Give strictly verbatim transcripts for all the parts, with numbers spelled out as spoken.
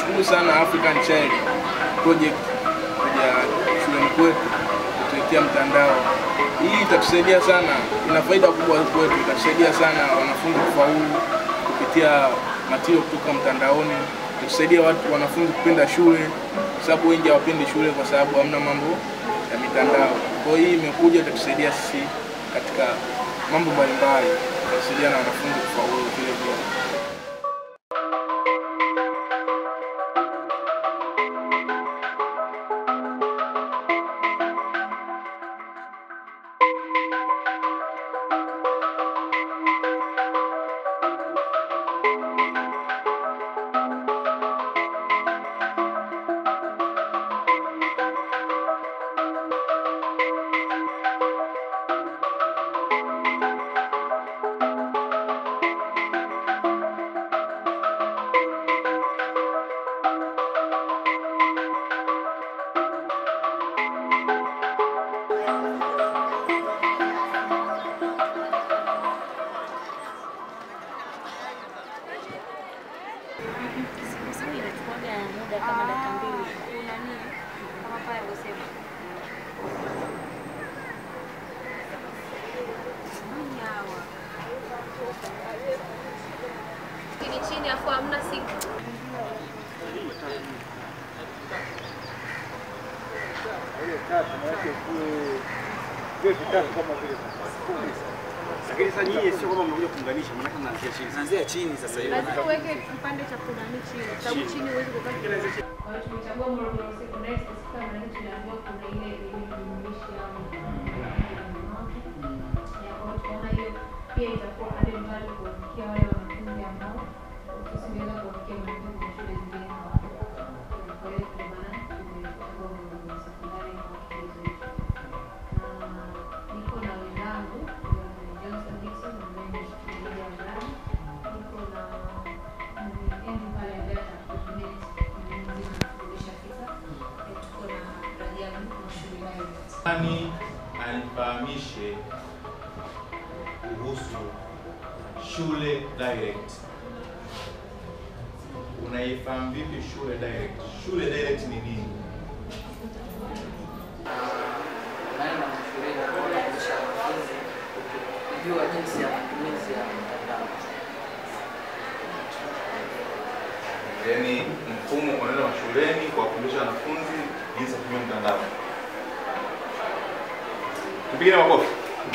tunashukuru sana African Child Project kuja shuleni kwetu kutuletea mtandao. Hii itatusaidia sana, ina faida kubwa kwetu, itatusaidia sana wanafunzi kufaulu kupitia material kutoka mtandaoni. Itatusaidia watu wanafunzi kupenda shule, sababu wengi hawapendi shule kwa sababu hamna mambo ya mitandao. Kwa hiyo hii imekuja itatusaidia sisi katika mambo mbalimbali, itatusaidia na wanafunzi kufaulu vile vile. Chini afu hamna sink. Lakini sasa nyinyi sio kama mnakuja kuunganisha, maana kama mnaanzia chini. Mnaanzia chini sasa hivi. Lazima uweke kipande cha kunani chini. Sababu chini huwezi kukaa. Kwa hiyo tumechagua Morogoro Secondary specific maana tunaambiwa kuna ile elimu jumuishi ya ya kwa tunaona hiyo pia itakuwa hadi mbali kufikia wale wanafunzi ambao tusingeweza kufikia mwalimu kwa shule zingine. Kwa hiyo kwa maana tumechagua Morogoro Secondary kwa hizo. Niko na wenzangu Nani anifahamishe kuhusu shule direct? Unaifahamu vipi shule direct? Shule direct ni nini? Maana shule inaona kuhusu wanafunzi kujua jinsi ya matumizi ya mtandao. Yaani mfumo unaenda wa shuleni kwa kufundisha wanafunzi jinsi ya kutumia mtandao. Tupige makofi.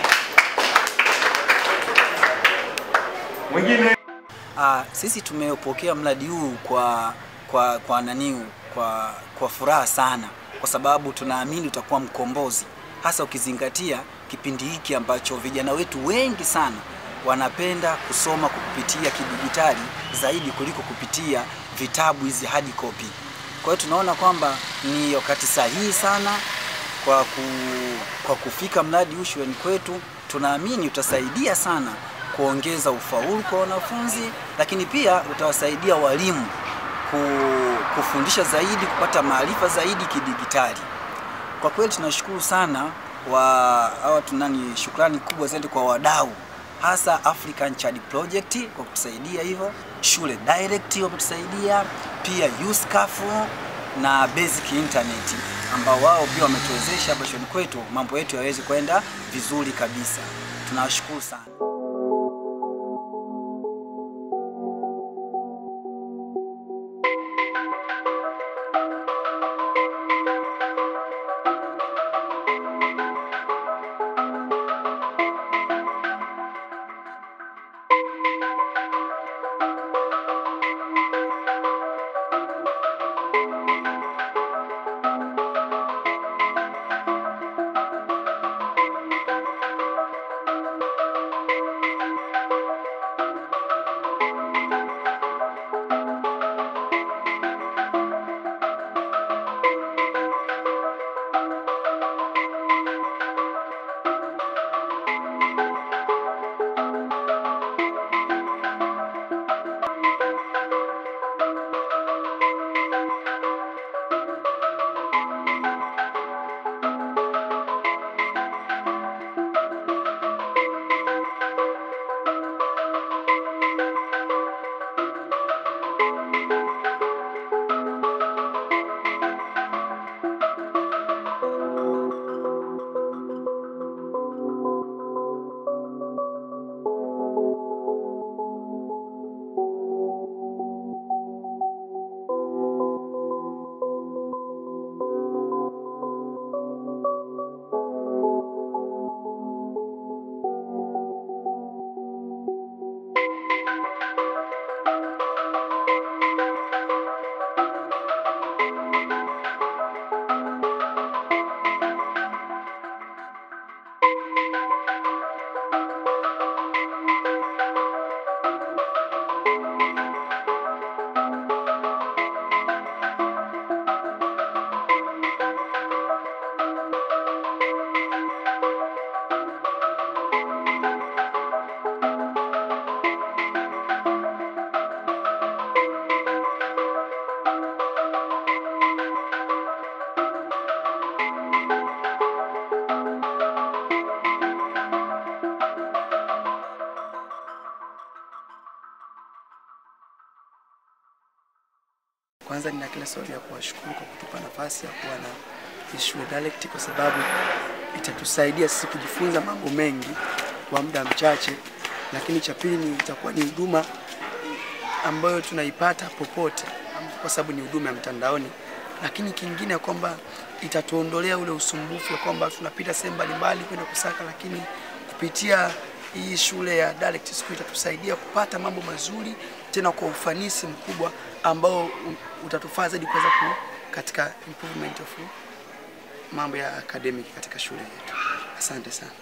Mwingine? Ah, sisi tumepokea mradi huu kwa kwa kwa nani kwa kwa furaha sana, kwa sababu tunaamini utakuwa mkombozi, hasa ukizingatia kipindi hiki ambacho vijana wetu wengi sana wanapenda kusoma kupitia kidijitali zaidi kuliko kupitia vitabu hizi hard copy. Kwa hiyo tunaona kwamba ni wakati sahihi sana kwa ku, kwa kufika mradi huu shuleni kwetu. Tunaamini utasaidia sana kuongeza ufaulu kwa wanafunzi, lakini pia utawasaidia walimu kufundisha zaidi, kupata maarifa zaidi kidijitali. Kwa kweli tunashukuru sana wa hawa tunani, shukrani kubwa zaidi kwa wadau, hasa African Child Project kwa kutusaidia hivyo, shule direct kwa kutusaidia, pia USCAF na Basic Internet ambao wao pia wametuwezesha hapa shuleni kwetu mambo yetu yaweze kwenda vizuri kabisa. Tunawashukuru sana. Kwanza nina kila sababu ya kuwashukuru kwa kutupa nafasi ya kuwa na shule dialect, kwa sababu itatusaidia sisi kujifunza mambo mengi kwa muda mchache, lakini cha pili itakuwa ni huduma ambayo tunaipata popote kwa sababu ni huduma ya mtandaoni. Lakini kingine kwamba itatuondolea ule usumbufu ya kwamba tunapita sehemu mbalimbali kwenda kusaka, lakini kupitia hii shule ya dialect school itatusaidia kupata mambo mazuri tena kwa ufanisi mkubwa ambao utatufaa zaidi kuweza katika improvement of mambo ya academic katika shule yetu. Asante sana.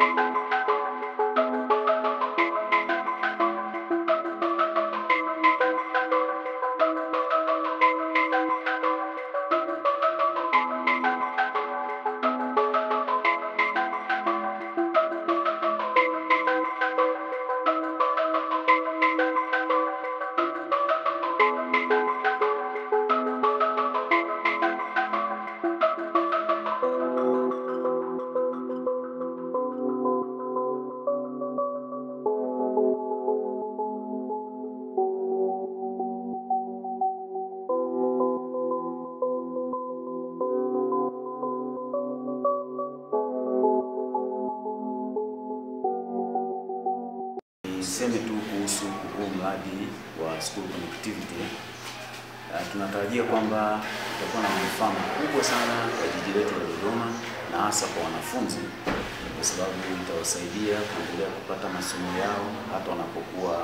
Niseme tu kuhusu huu mradi wa school connectivity. Uh, tunatarajia kwamba utakuwa na manufaa makubwa sana kwa jiji letu la Dodoma na hasa kwa wanafunzi, kwa sababu itawasaidia kuendelea kupata masomo yao hata wanapokuwa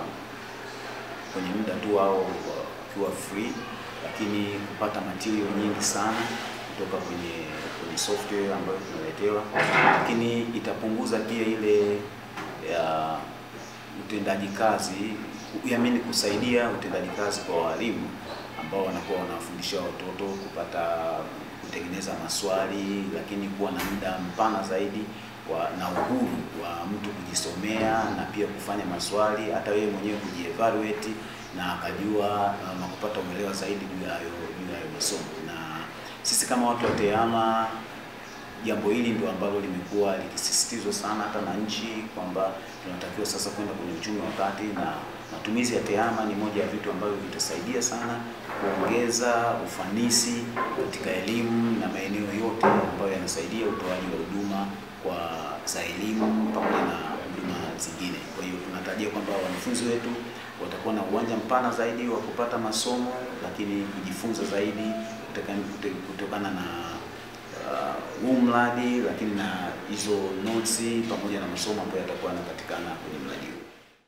kwenye muda tu wao wakiwa free, lakini kupata material nyingi sana kutoka kwenye kwenye software ambayo tunaletewa, lakini itapunguza pia ile ya utendaji kazi, yaani kusaidia utendaji kazi kwa walimu ambao wanakuwa wanafundisha watoto kupata kutengeneza maswali, lakini kuwa na muda mpana zaidi wa, na uhuru wa mtu kujisomea na pia kufanya maswali, hata wewe mwenyewe kujievaluate na akajua na kupata uelewa zaidi juu ya juu ya masomo. Na sisi kama watu wa TEHAMA, jambo hili ndio ambalo limekuwa likisisitizwa sana hata na nchi kwamba tunatakiwa sasa kwenda kwenye uchumi wa kati, na matumizi ya TEHAMA ni moja ya vitu ambavyo vitasaidia sana kuongeza ufanisi katika elimu na maeneo yote ambayo yanasaidia utoaji wa huduma kwa za elimu pamoja na huduma zingine. Kwa hiyo tunatarajia kwamba wanafunzi wetu watakuwa na uwanja mpana zaidi wa kupata masomo, lakini kujifunza zaidi kutokana na huu uh, mradi, lakini na hizo notes pamoja na masomo ambayo yatakuwa yanapatikana kwenye mradi huu.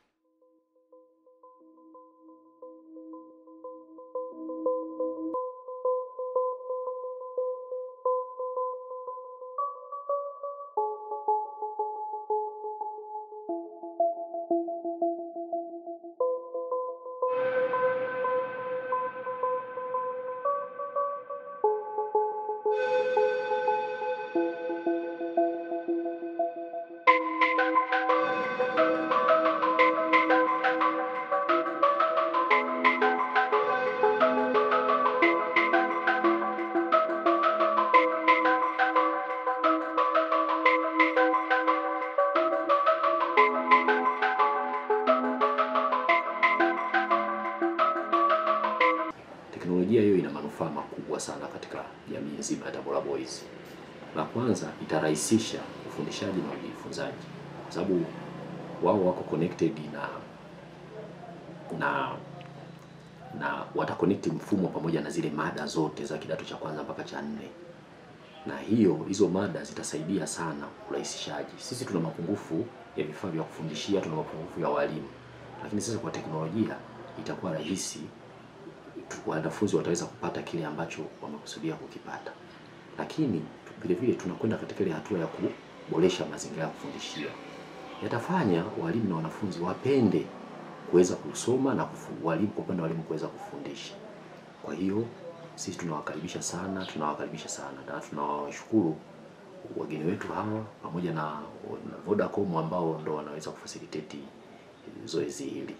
Teknolojia hiyo ina manufaa makubwa sana katika jamii nzima ya Tabora Boys. La kwanza, itarahisisha ufundishaji na ujifunzaji, kwa sababu wao wako connected na na na wataconnect mfumo pamoja na zile mada zote za kidato cha kwanza mpaka cha nne, na hiyo hizo mada zitasaidia sana urahisishaji. Sisi tuna mapungufu ya vifaa vya kufundishia, tuna mapungufu ya walimu, lakini sasa kwa teknolojia itakuwa rahisi, wanafunzi wataweza kupata kile ambacho wamekusudia kukipata. Lakini vile vile tunakwenda katika ile hatua ya kuboresha mazingira ya kufundishia, yatafanya walimu na wanafunzi wapende kuweza kusoma na walimu kwa upande wa walimu kuweza kufundisha. Kwa hiyo sisi tunawakaribisha sana, tunawakaribisha sana na tunawashukuru wageni wetu hawa pamoja na Vodacom ambao ndo wanaweza kufacilitate zoezi hili.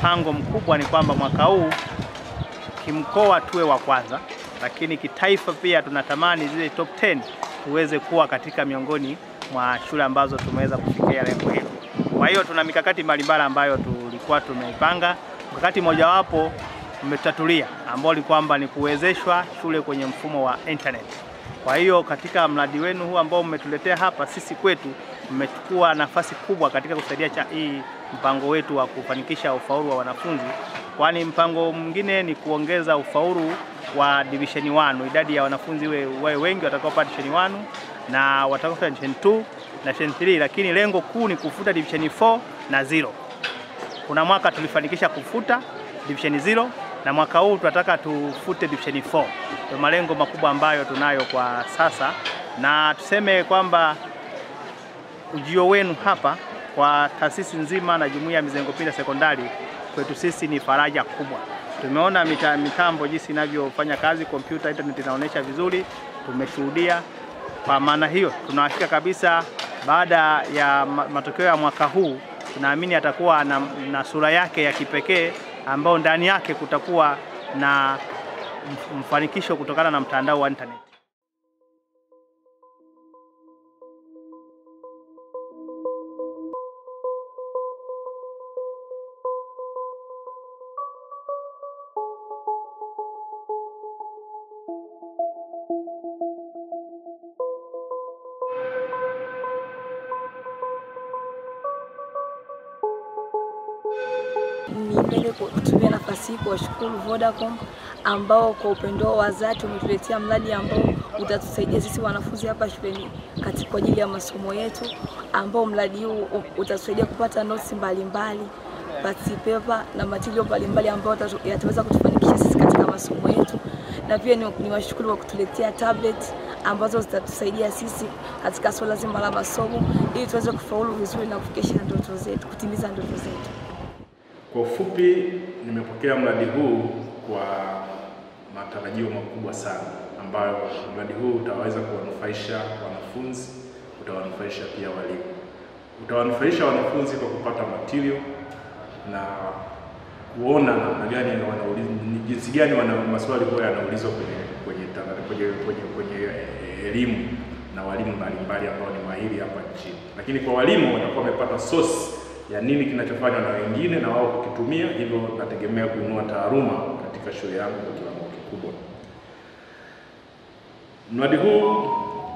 mpango mkubwa ni kwamba mwaka huu kimkoa tuwe wa kwanza, lakini kitaifa pia tunatamani zile top ten tuweze kuwa katika miongoni mwa shule ambazo tumeweza kufikia lengo hilo. Kwa hiyo tuna mikakati mbalimbali ambayo tulikuwa tumeipanga. Mkakati mojawapo umetatulia ambao ni kwamba ni kuwezeshwa shule kwenye mfumo wa internet. Kwa hiyo katika mradi wenu huu ambao mmetuletea hapa, sisi kwetu mmechukua nafasi kubwa katika kusaidia cha hii mpango wetu wa kufanikisha ufaulu wa wanafunzi, kwani mpango mwingine ni kuongeza ufaulu wa division one, idadi ya wanafunzi we, we wengi watakaopata division one na watakaopata division two na division three, lakini lengo kuu ni kufuta division four na zero. Kuna mwaka tulifanikisha kufuta division zero na mwaka huu tunataka tufute division four. Ndio malengo makubwa ambayo tunayo kwa sasa, na tuseme kwamba ujio wenu hapa kwa taasisi nzima na jumuiya ya Mizengo Pinda Sekondari kwetu sisi ni faraja kubwa. Tumeona mita, mitambo jinsi inavyofanya kazi, kompyuta, internet inaonyesha vizuri, tumeshuhudia. Kwa maana hiyo tunahakika kabisa baada ya matokeo ya mwaka huu tunaamini atakuwa na, na sura yake ya kipekee ambao ndani yake kutakuwa na mfanikisho kutokana na mtandao wa internet. Nipende kutumia nafasi hii kuwashukuru Vodacom ambao kwa upendo wa dhati umetuletea mradi ambao utatusaidia sisi wanafunzi hapa shuleni katika kwa ajili ya masomo yetu, ambao mradi huu utatusaidia kupata notes mbalimbali, pati paper na material mbalimbali ambao yataweza kutufanikisha sisi katika masomo yetu. Na pia ni washukuru kwa kutuletea tablet ambazo zitatusaidia sisi katika swala zima la masomo ili tuweze kufaulu vizuri na kufikisha ndoto zetu, kutimiza ndoto zetu. Kwa ufupi, nimepokea mradi huu kwa matarajio makubwa sana, ambayo mradi huu utaweza kuwanufaisha wanafunzi, utawanufaisha pia walimu. Utawanufaisha wanafunzi kwa kupata material na kuona namna gani wanauliza, ni jinsi gani wana maswali kwa yanaulizwa kwenye kwenye kwenye kwenye kwenye elimu na walimu mbalimbali ambao ni mahiri hapa nchini. Lakini kwa walimu watakuwa wamepata source ya nini kinachofanywa na wengine na wao kukitumia, hivyo nategemea kuinua taaluma katika shule yangu kwa kiwango kikubwa. Mradi huu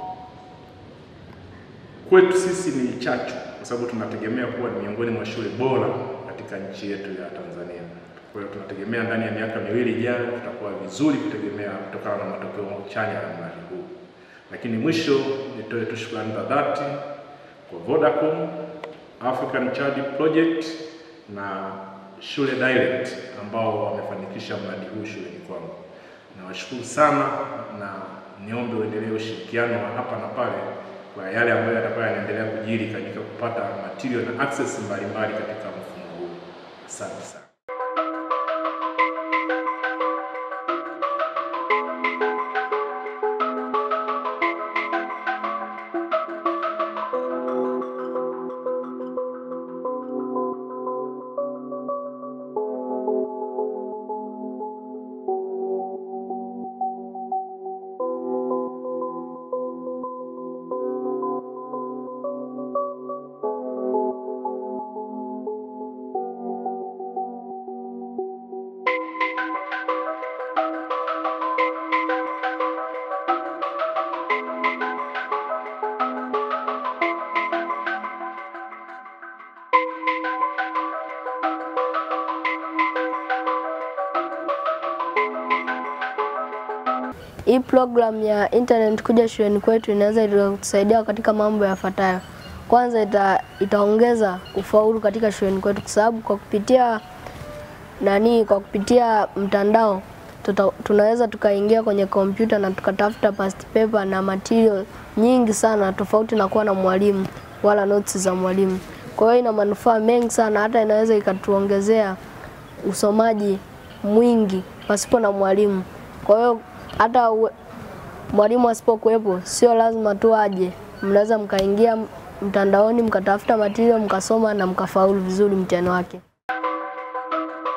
kwetu sisi ni chachu, kwa sababu tunategemea kuwa ni miongoni mwa shule bora katika nchi yetu ya Tanzania. Kwa hiyo tunategemea ndani ya miaka miwili ijayo tutakuwa vizuri kutegemea kutokana na matokeo chanya ya mradi huu. Lakini mwisho nitoe tu shukrani za dhati kwa Vodacom, African Child Project na Shule Direct ambao wamefanikisha mradi huu shuleni kwangu. Nawashukuru sana na niombe uendelee ushirikiano wa hapa na pale kwa yale ambayo yatakuwa yanaendelea kujiri katika kupata material na access mbalimbali katika mfumo huu. Asante sana. Hii program ya internet kuja shuleni kwetu inaweza kutusaidia katika mambo yafuatayo. Kwanza ita, itaongeza ufaulu katika shuleni kwetu kwa sababu kwa kupitia nani kwa kupitia mtandao tuta, tunaweza tukaingia kwenye kompyuta na tukatafuta past paper na material nyingi sana tofauti na kuwa na mwalimu wala notes za mwalimu. Kwa hiyo ina manufaa mengi sana, hata inaweza ikatuongezea usomaji mwingi pasipo na mwalimu. Kwa hiyo hata mwalimu asipokuwepo sio lazima tu aje, mnaweza mkaingia mtandaoni mkatafuta material mkasoma na mkafaulu vizuri mtihani wake.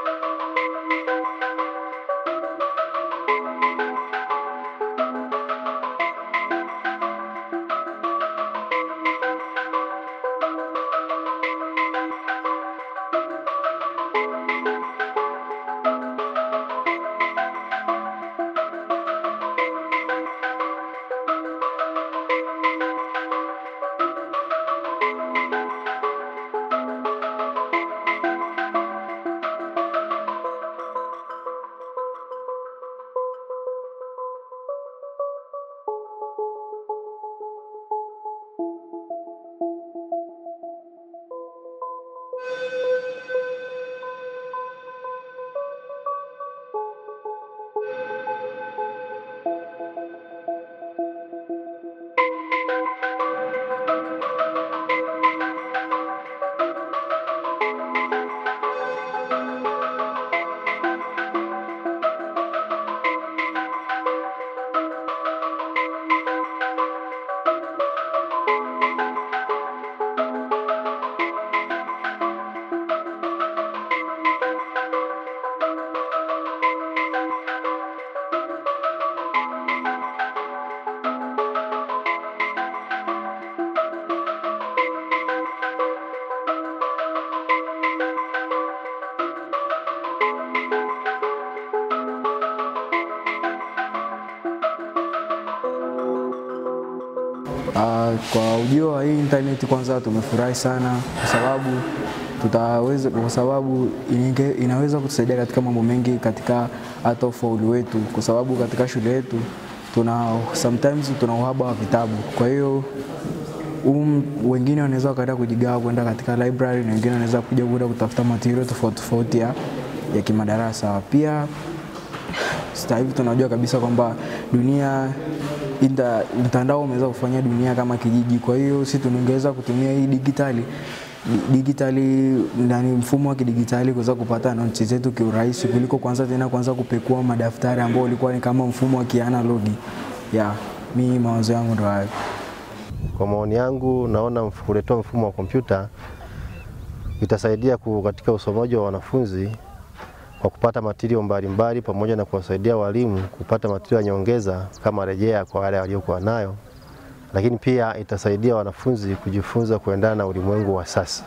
Uh, kwa ujio wa hii internet kwanza tumefurahi sana kwa sababu tutaweza kwa sababu inge, inaweza kutusaidia katika mambo mengi katika hata ufaulu wetu, kwa sababu katika shule yetu tuna sometimes tuna uhaba wa vitabu. Kwa hiyo um, wengine wanaweza kaenda kujigawa kwenda katika library na wengine wanaweza kuja kwenda kutafuta material tofauti tofauti ya, ya kimadarasa. Pia sasa hivi tunajua kabisa kwamba dunia inda, mtandao umeweza kufanya dunia kama kijiji. Kwa hiyo sisi tunaongeza kutumia hii digitali digitali ndani mfumo wa kidigitali kuweza kupata notes zetu kiurahisi kuliko kwanza tena kwanza kupekua madaftari ambao ulikuwa ni kama mfumo wa kianalogi. Ya, mimi mawazo yangu ndio hayo. Kwa maoni yangu naona kuletea mfumo wa kompyuta itasaidia katika usomaji wa wanafunzi kwa kupata material mbalimbali pamoja na kuwasaidia walimu kupata material nyongeza kama rejea kwa wale waliokuwa nayo. Lakini pia itasaidia wanafunzi kujifunza kuendana na ulimwengu wa sasa.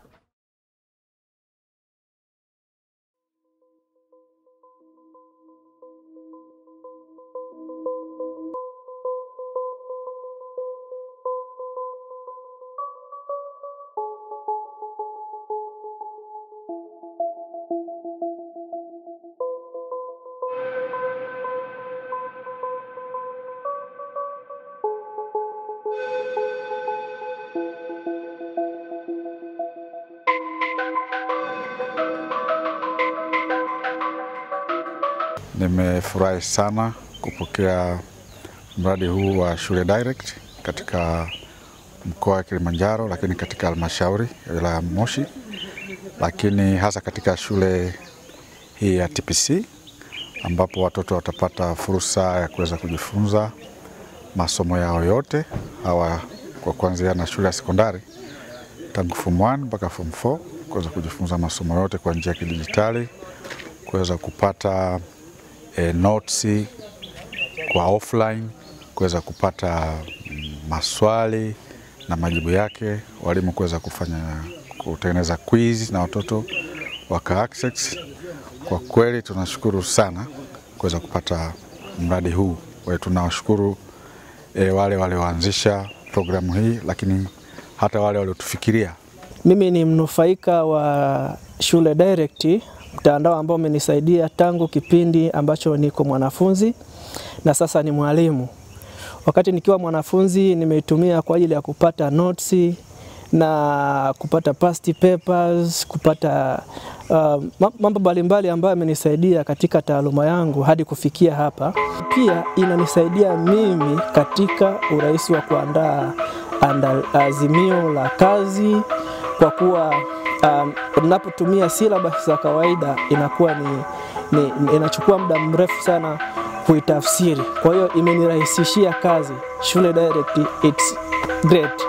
Nimefurahi sana kupokea mradi huu wa Shule Direct katika mkoa wa Kilimanjaro, lakini katika halmashauri ya wilaya ya Moshi, lakini hasa katika shule hii ya T P C ambapo watoto watapata fursa ya kuweza kujifunza masomo yao yote hawa kwa kuanzia na shule ya sekondari tangu form one mpaka form four, kuweza kujifunza masomo yote kwa njia ya kidijitali, kuweza kupata E, notes kwa offline, kuweza kupata maswali na majibu yake, walimu kuweza kufanya kutengeneza quiz na watoto waka access. Kwa kweli tunashukuru sana kuweza kupata mradi huu. Kwa hiyo tunawashukuru e, wale walioanzisha programu hii, lakini hata wale waliotufikiria. Mimi ni mnufaika wa Shule Direct, mtandao ambao umenisaidia tangu kipindi ambacho niko mwanafunzi na sasa ni mwalimu. Wakati nikiwa mwanafunzi nimeitumia kwa ajili ya kupata notes na kupata past papers, kupata uh, mambo mbalimbali ambayo yamenisaidia katika taaluma yangu hadi kufikia hapa. Pia inanisaidia mimi katika urahisi wa kuandaa azimio la kazi, kwa kuwa Um, ninapotumia syllabus za kawaida inakuwa ni, ni inachukua muda mrefu sana kuitafsiri. Kwa hiyo imenirahisishia kazi. Shule Direct, it's great.